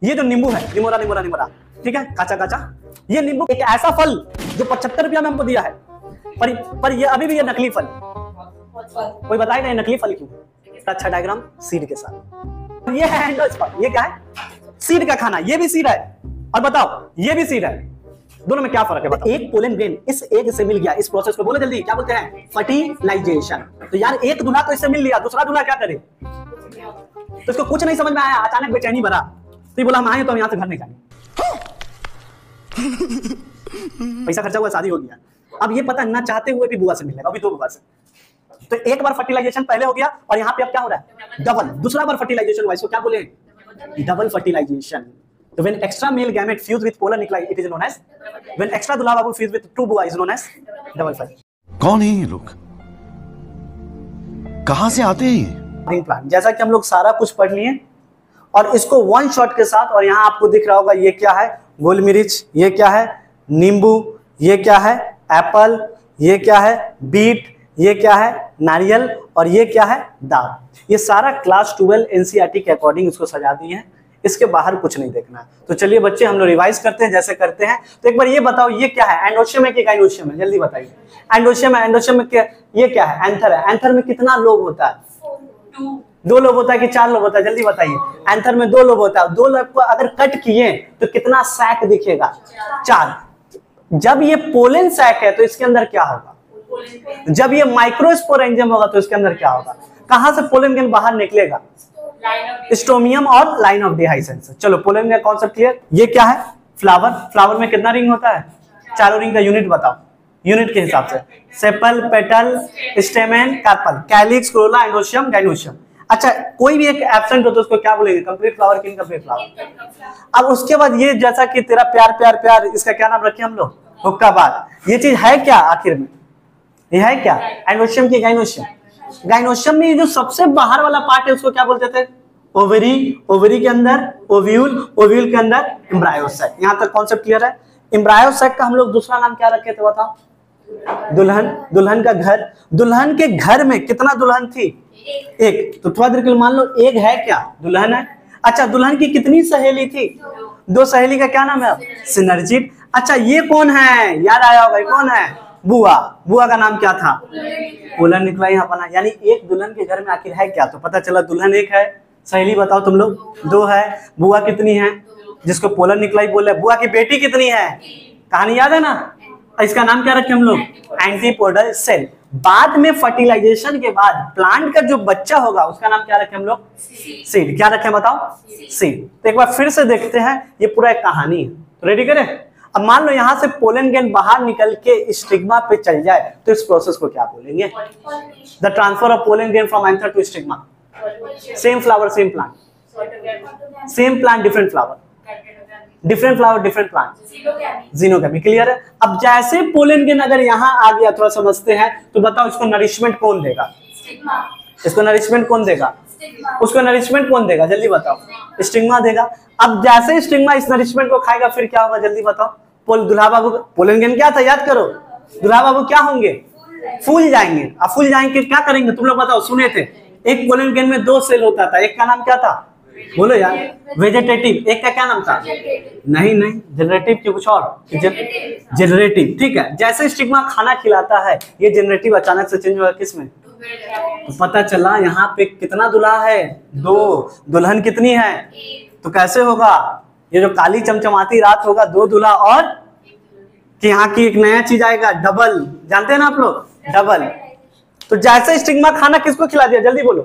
ये जो नींबू है, निमोरा निमोरा निमोरा, ठीक है, काचा काचा, ये नींबू एक ऐसा फल जो 75 रुपया में हमको दिया है, पर ये अभी भी ये नकली फल। कोई बताएगा ये नकली फल क्यों? अच्छा डायग्राम सीड के साथ। ये है एंडोस्पर्म, ये क्या है? सीड का खाना, ये भी सीड है, और बताओ ये भी सीड है, दोनों में क्या फर्क है बताओ? एक पोलन ग्रेन इस एग से मिल गया, इस प्रोसेस को बोलो जल्दी, क्या बोलते हैं? फर्टिलाइजेशन। तो यार एक दूल्हा तो इससे मिल लिया, दूसरा दूल्हा क्या करे? तो इसको कुछ नहीं समझ में आया, अचानक बेचैनी भरा, तो ये बोला हम आए तो हम यहाँ से घर नहीं जाएंगे। पैसा खर्चा हुआ, शादी हो गया, अब ये पता ना चाहते हुए भी बुआ से मिलेगा, अभी दो बुआ से। तो एक बार फर्टिलाइजेशन पहले हो गया, और यहाँ पे अब क्या हो रहा है? डबल। दूसरा बार फर्टिलाइजेशन हुआ, इसको क्या बोले? Double fertilization. So when extra male gamete fuse with polar nuclei, it is known as, when extra दूल्हा बाबू fuse with two बुआ is known as double fuse। कौन है ये लोग? कहां से आते हैं ये? प्लांट, जैसा कि हम लोग सारा कुछ पढ़ लिए, और इसको वन शॉट के साथ, और यहाँ आपको दिख रहा होगा ये क्या है? गोल मिर्च, ये क्या है? नींबू, ये क्या है? एप्पल, ये क्या है? बीट, ये क्या है? नारियल, और ये क्या है? दाल। ये सारा क्लास 12 एनसीईआरटी के अकॉर्डिंग इसको सजा दिए हैं, इसके बाहर कुछ नहीं देखना है। तो चलिए बच्चे हम लोग रिवाइज करते हैं जैसे करते हैं। तो एक बार ये बताओ ये क्या है? एंडोशियम है कि गाइनोशियम है? जल्दी बताइए। एंडोशियम है, एंडोशियम में क्या? ये क्या है? एंथर है। एंथर में कितना लोब होता है? 2 लोब होता है कि 4 लोब होता है? जल्दी बताइए। एंथर में 2 लोब होता है, 2 लोब को अगर कट किए तो कितना सैक दिखेगा? 4। जब ये पोलन सैक है तो इसके अंदर क्या होगा? जब ये माइक्रोस्पोरेंजियम होगा तो इसके अंदर क्या होगा? कहां से पोलन ग्रेन बाहर निकलेगा? स्टोमियम और लाइन ऑफ डिहाइसेंस। चलो पोलन का कॉन्सेप्ट क्लियर। ये क्या है? फ्लावर। फ्लावर में कितना रिंग होता है? 4 रिंग का यूनिट बताओ, यूनिट के हिसाब से। Sepal, petal, stamen, carpel, calyx, corolla, androecium, gynoecium. अच्छा कोई भी एक एब्सेंट हो तो उसको क्या बोलेंगे? कंप्लीट फ्लावर की इनकम्प्लीट फ्लावर। अब उसके बाद ये जैसा कि तेरा प्यार प्यार प्यार, इसका क्या नाम रखे हम लोग? हुक्काबाज। ये चीज है क्या आखिर में? ये है क्या? एंडोशियम की गाइनोशियम। गाइनोशियम में जो सबसे बाहर वाला पार्ट है उसको क्या बोलते थे? ओवरी। ओवरी के अंदर ओव्यूल, ओव्यूल के अंदर एम्ब्रायोसाइक। यहां तक कॉन्सेप्ट क्लियर है। एम्ब्रायोसाइक का हम लोग दूसरा नाम क्या रखे थे बताओ? दुल्हन। दुल्हन का घर। दुल्हन के घर में कितना दुल्हन थी? एक। तो थोड़ा देर के लिए मान लो एक है क्या? दुल्हन है। अच्छा दुल्हन की कितनी सहेली थी? 2 सहेली का क्या नाम है? सिनर्जिट। अच्छा ये कौन है? याद आया होगा, कौन है? बुआ। बुआ का नाम क्या था? पोलन न्यूक्लाई बना। यानी एक दुल्हन के घर में आखिर है क्या? तो पता चला दुल्हन एक है, सहेली बताओ तुम लोग? 2 है। बुआ कितनी है? जिसको पोलन न्यूक्लाई बोले। बुआ की बेटी कितनी है? कहानी याद है ना? इसका नाम क्या रखे हम लोग? Antipodal cell. बाद में फर्टिलाइजेशन के बाद प्लांट का जो बच्चा होगा उसका नाम क्या रखे हम लोग? सीड। क्या रखे बताओ? सीड। तो एक बार फिर से देखते हैं, ये पूरा एक कहानी है। तो रेडी करें? अब मान लो यहां से पोलन ग्रेन बाहर निकल के स्टिग्मा पे चल जाए तो इस प्रोसेस को क्या बोलेंगे? The transfer of pollen grain from anther to stigma. Same flower same plant, same plant different flower, different flower different plant, xenogamy. Clear है? अब जैसे पोलन ग्रेन अगर यहाँ आ गया, थोड़ा समझते हैं, तो बताओ इसको नरिशमेंट कौन देगा? इसको नरिशमेंट कौन देगा? उसको नरिशमेंट कौन देगा? जल्दी बताओ। स्टिग्मा देगा। अब जैसे स्टिग्मा इस नरिशमेंट को खाएगा फिर क्या होगा? जल्दी बताओ। दुल्हा बाबू पोलन ग्रेन क्या था? याद करो। दुल्हा बाबू क्या होंगे? फूल जाएंगे। अब फूल जाएंगे क्या करेंगे? तुम लोग बताओ, सुने थे एक पोलन ग्रेन में 2 सेल होता था, एक का नाम क्या था? बोलो यार। वेजिटेटिव। एक का क्या नाम था? नहीं नहीं, जनरेटिव की कुछ और, जनरेटिव। ठीक है। जैसे स्टिग्मा खाना खिलाता है, ये जनरेटिव अचानक से चेंज होगा किसमें? तो पता चला यहाँ पे कितना दूल्हा है? 2। दुल्हन कितनी है? तो कैसे होगा? ये जो काली चमचमाती रात होगा, 2 दूल्हा और कि यहाँ की एक नया चीज आएगा, डबल। जानते हैं ना आप लोग? डबल। तो जैसे स्टिग्मा खाना किसको खिला दिया? जल्दी बोलो।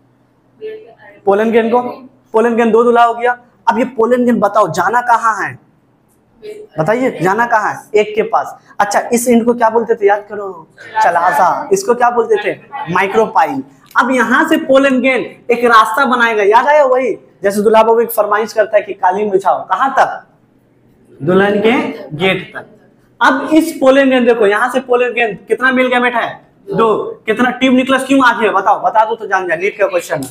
पोलन ग्रेन को। पोलन ग्रेन 2 दूल्हा हो गया। अब ये पोलन ग्रेन बताओ जाना कहाँ है? बताइए जाना कहाँ है? एक के पास। अच्छा इस एंड को क्या बोलते थे? याद करो। चलाजा। इसको क्या बोलते थे? माइक्रोपाइल। अब यहाँ से पोलन ग्रेन एक रास्ता बनाएगा। याद आया? वही जैसे दूल्हा बाबू एक फरमाइश करता है कि कालीन बिछाओ। कहाँ तक? दुल्हन के गेट तक। अब इस पोलन ग्रेन देखो, यहाँ से पोलन ग्रेन कितना मेल गैमेट है? 2। कितना ट्यूब निकलस क्यों आगे है? बताओ। बता दो तो जान जाए, नीट का क्वेश्चन।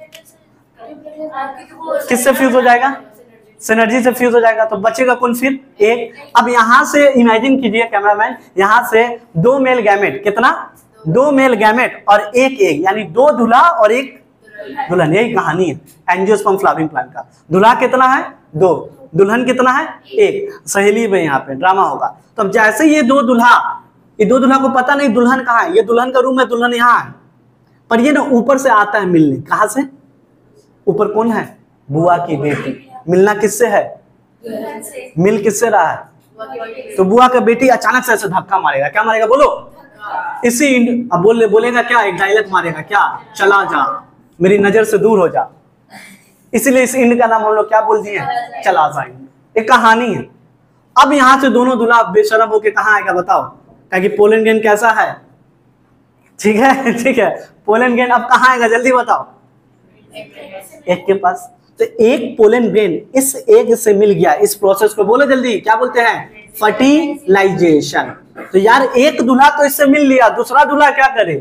किससे फ्यूज हो जाएगा? सिनर्जी से फ्यूज हो जाएगा। तो बचेगा कौन फिर? एक। अब यहां से इमेजिन कीजिए कैमरामैन, यहां से 2 मेल गैमेट। कितना? 2 मेल गैमेट और एक एग, यानी 2 दूल्हा और एक दुल्हन। यही कहानी है एंजियोस्पर्म फ्लावरिंग प्लांट का। दूल्हा कितना है? 2, दुल्हन कितना है 1, सहेली में यहाँ पे ड्रामा होगा। तो अब जैसे ये दो दूल्हा को पता नहीं दुल्हन कहाँ है, ये दुल्हन का रूम है, दुल्हन यहाँ है, पर ये ना ऊपर से आता है मिलने। कहाँ से? ऊपर कौन है? बुआ की बेटी। मिलना किससे है? मिल किससे रहा है? तो बुआ का बेटी अचानक से ऐसे धक्का मारेगा। क्या मारेगा बोलो? इसी अब बोलेगा क्या? एक डायलॉग मारेगा क्या? चला जा, मेरी नजर से दूर हो जा। इसीलिए इस इंड का नाम हम लोग क्या बोल दिए? चला जा। एक कहानी है। अब यहां से दोनों दूल्हा बेशरम होके कहाँ आएगा बताओ? कि पोलन गेन कैसा है? ठीक है, ठीक है। पोलन गेन अब कहाँ आएगा जल्दी बताओ? एक के पास। तो एक पोलन ग्रेन इस एग से मिल गया। इस प्रोसेस को बोलो जल्दी, क्या बोलते हैं? फर्टिलाइजेशन। तो यार एक दूल्हा तो इससे मिल लिया, दूसरा दूल्हा क्या करे?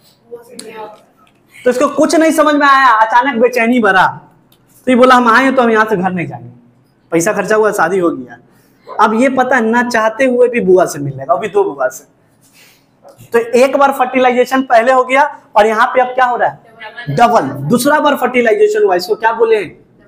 तो इसको कुछ नहीं समझ में आया, अचानक बेचैनी भरा। तो ये बोला हम आए तो हम यहाँ से घर नहीं जाएंगे, पैसा खर्चा हुआ, शादी हो गया। अब ये पता ना चाहते हुए भी बुआ से मिल लेगा, अभी 2 बुआ से। तो एक बार फर्टिलाइजेशन पहले हो गया और यहाँ पे अब क्या हो रहा है? डबल। दूसरा बार फर्टिलाइजेशन हुआ, इसको क्या बोले?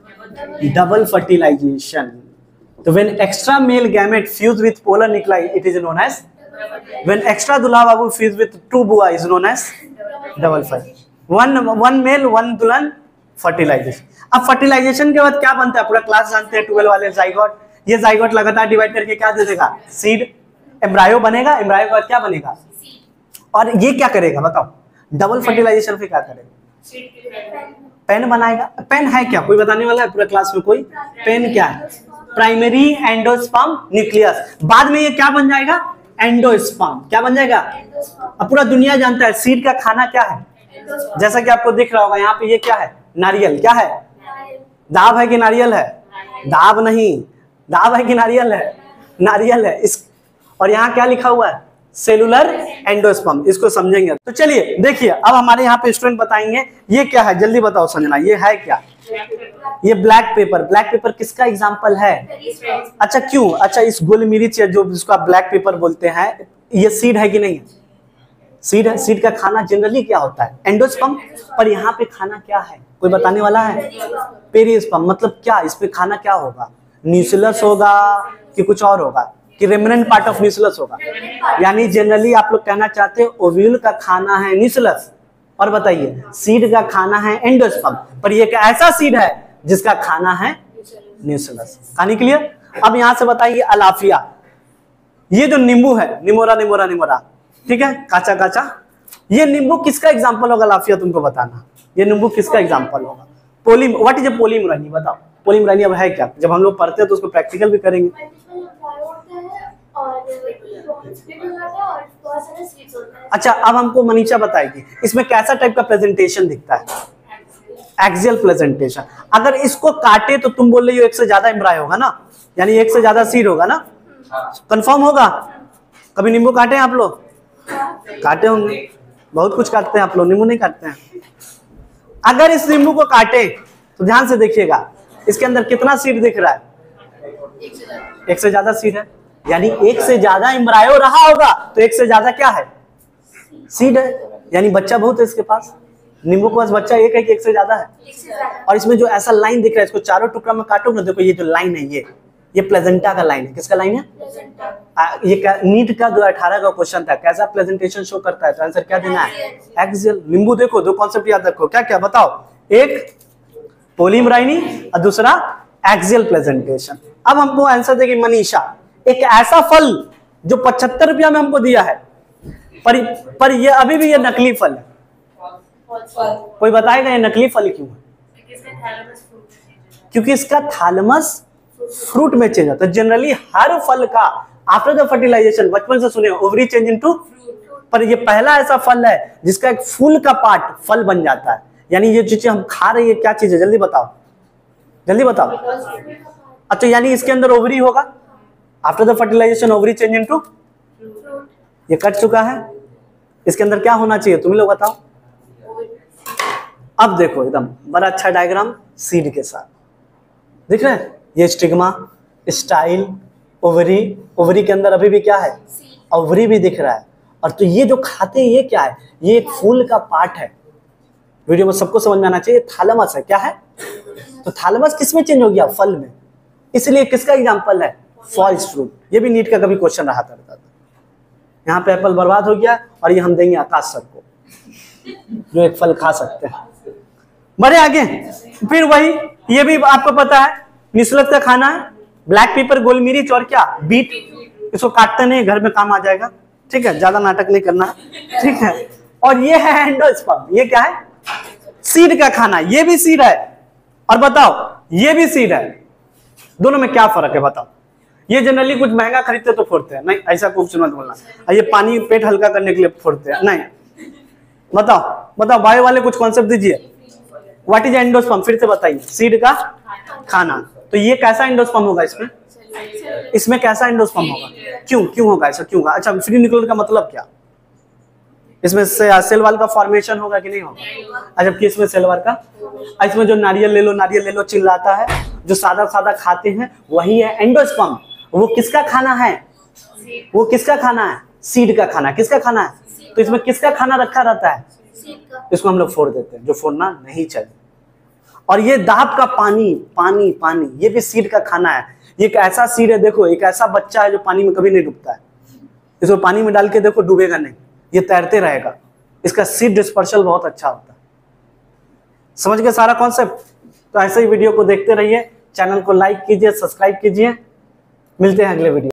Double fertilization. तो when extra male gamete fuse with polar nuclei it is known as, when extra दूल्हा बाबू फ्यूज विथ 2 बुआ is known as double fertilization. One male one दुल्हन फर्टिलाइजेशन। अब फर्टिलाइजेशन के बाद क्या बनता है? पूरा क्लास जानते हैं 12 वाले, जाइगोट। ये जाइगोट लगातार डिवाइड करके क्या दे देगा? सीड। एम्ब्रायो बनेगा, एम्ब्रायो के बाद क्या बनेगा? और ये क्या करेगा बताओ? डबल फर्टिलाइजेशन पे क्या करेगा? पेन बनाएगा। पेन है क्या? कोई बताने वाला है पूरा क्लास में? कोई? पेन क्या है? Primary endosperm nucleus. बाद में ये क्या बन जाएगा? एंडोस्पर्म। क्या बन जाएगा? अब पूरा दुनिया जानता है सीड का खाना क्या है। जैसा कि आपको दिख रहा होगा यहाँ पे, ये क्या है? नारियल। क्या है? दाब है कि नारियल है? दाब नहीं, दाब है कि नारियल है? नारियल है। इस और यहाँ क्या लिखा हुआ है? Cellular endosperm. इसको समझेंगे। तो चलिए देखिए, अब हमारे यहाँ पे स्टूडेंट बताएंगे ये क्या है, जल्दी बताओ संजना, ये है क्या? ये ब्लैक पेपर। ब्लैक पेपर किसका एग्जांपल है? अच्छा क्यों? अच्छा इस गोल मिर्च जो जिसको आप ब्लैक पेपर बोलते हैं, ये सीड है कि नहीं? सीड है। सीड का खाना जनरली क्या होता है? एंडोस्पर्म। पर यहाँ पे खाना क्या है? कोई बताने वाला है? पेरिस्पर्म। मतलब क्या इसमें खाना क्या होगा? न्यूक्लियस होगा कि कुछ और होगा? कि रेमिनेंट पार्ट ऑफ न्यूक्लियस होगा? यानी जनरली आप लोग कहना चाहते हैं ओव्यूल का खाना है न्यूक्लियस, और बताइए सीड का खाना है एंडोस्पर्म। पर ये एक ऐसा सीड है जिसका खाना है न्यूक्लियस। कहानी क्लियर? अब यहां से बताइए अलाफिया। ये जो नींबू है, निमोरा निमोरा निमोरा, ठीक है, काचा काचा, ये नींबू किसका एग्जांपल होगा? अलाफिया तुमको बताना, ये नींबू किसका एग्जांपल होगा? Poly, what is a polyembryony? बताओ पोलीमरानी अब है क्या? जब हम लोग पढ़ते हैं तो उसको प्रैक्टिकल भी करेंगे। अच्छा अब हमको मनीषा बताएगी इसमें कैसा टाइप का प्रेजेंटेशन दिखता है? Axial presentation. अगर इसको काटे तो तुम बोल रही हो एक से ज्यादा एम्ब्रायो होगा ना, यानी एक से ज्यादा सीड होगा ना? कंफर्म होगा? कभी नींबू काटे हैं आप लोग? काटे होंगे, बहुत कुछ काटते हैं आप लोग, नींबू नहीं काटते हैं। अगर इस नींबू को काटे तो ध्यान से देखिएगा, इसके अंदर कितना सीड दिख रहा है? एक से ज्यादा सीड है, यानी एक से ज्यादा एम्ब्रायो रहा होगा तो एक से ज्यादा क्या है? सीड है। यानी बच्चा बहुत है इसके पास। नींबू के पास बच्चा एक है कि एक से ज्यादा है? और इसमें जो ऐसा लाइन दिख रहा है, इसको चारों टुकड़ा में काटो ना, देखो ये जो लाइन है ये प्लेजेंटा का लाइन है। किसका लाइन है? ये नीट का 2018 का क्वेश्चन था, कैसा प्रेजेंटेशन शो करता है? तो आंसर क्या देना है? एक्सियल। नींबू देखो, दो कॉन्सेप्ट याद रखो, क्या क्या बताओ? एक पोलीमराइनी और दूसरा एक्सियल प्रेजेंटेशन। अब हमको आंसर देगी मनीषा, एक ऐसा फल जो 75 रुपया में हमको दिया है, पर ये अभी भी ये नकली फल है। कोई बताएगा ये नकली फल क्यों है? क्योंकि इसका थैलेमस फ्रूट में चेंज होता है। जनरली हर फल का आफ्टर द फर्टिलाइजेशन, बचपन से सुने ओवरी चेंज इनटू, पर ये पहला ऐसा फल है जिसका एक फूल का पार्ट फल बन जाता है। यानी ये चीजें हम खा रहे हैं क्या चीज है? जल्दी बताओ, जल्दी बताओ। अच्छा यानी इसके अंदर ओवरी होगा, after the fertilization ovary change into, ये कट चुका है, इसके अंदर क्या होना चाहिए तुम लोग बताओ? अब देखो एकदम बड़ा अच्छा डायग्राम सीड के साथ दिख रहे हैं। ये स्टिग्मा, स्टाइल, ओवरी, ओवरी के अंदर अभी भी क्या है? ओवरी भी दिख रहा है। और तो ये जो खाते हैं ये क्या है? ये एक फूल का पार्ट है। वीडियो में सबको समझ में आना चाहिए, थैलेमस है। क्या है? तो थैलेमस किस में चेंज हो गया? फल में। इसलिए किसका एग्जाम्पल है? False fruit. ये भी नीट का कभी क्वेश्चन रहा करता था। यहाँ पे एप्पल बर्बाद हो गया और ये हम देंगे आकाश सर को, जो एक फल खा सकते हैं। बढ़े आगे, फिर वही, ये भी आपको पता है निस्लत का खाना है, ब्लैक पेपर, गोल मिर्च और क्या, बीट। इसको काटते नहीं, घर में काम आ जाएगा, ठीक है, ज्यादा नाटक नहीं करना, ठीक है। और ये है एंडोस्पर्म, ये क्या है? सीड का खाना। ये भी सीड है, और बताओ ये भी सीड है, दोनों में क्या फर्क है बताओ? ये जनरली कुछ महंगा खरीदते तो फोड़ते हैं, नहीं ऐसा कुछ मत बोलना। ये पानी पेट हल्का करने के लिए फोड़ते हैं, नहीं। बताओ बायो वाले कुछ कॉन्सेप्ट दीजिए। What is endosperm? फिर से बताइए। सीड का खाना। तो ये कैसा एंडोस्पर्म होगा? इसमें कैसा एंडोस्पर्म होगा? क्यों होगा ऐसा? क्यों होगा? अच्छा, फ्री न्यूक्लियर का मतलब क्या? इसमें सेल वाल का फॉर्मेशन होगा कि नहीं होगा? अच्छा, किसमें सेल वाल का? इसमें जो नारियल ले लो चिल्लाता है, जो सादा खाते हैं, वही है एंडोस्पर्म। वो किसका खाना है? वो किसका खाना है? सीड का खाना। किसका खाना है? तो इसमें किसका खाना रखा रहता है? इसको हम लोग फोड़ देते हैं, जो फोड़ना नहीं चाहिए। और ये दाब का पानी, ये भी सीड का खाना है। ये एक ऐसा सीड है, देखो एक ऐसा बच्चा है जो पानी में कभी नहीं डूबता है। इसको पानी में डाल के देखो, डूबेगा नहीं, ये तैरते रहेगा। इसका सीड डिस्पर्सल बहुत अच्छा होता है। समझ गए सारा कॉन्सेप्ट? तो ऐसे ही वीडियो को देखते रहिए, चैनल को लाइक कीजिए, सब्सक्राइब कीजिए। मिलते हैं अगले वीडियो।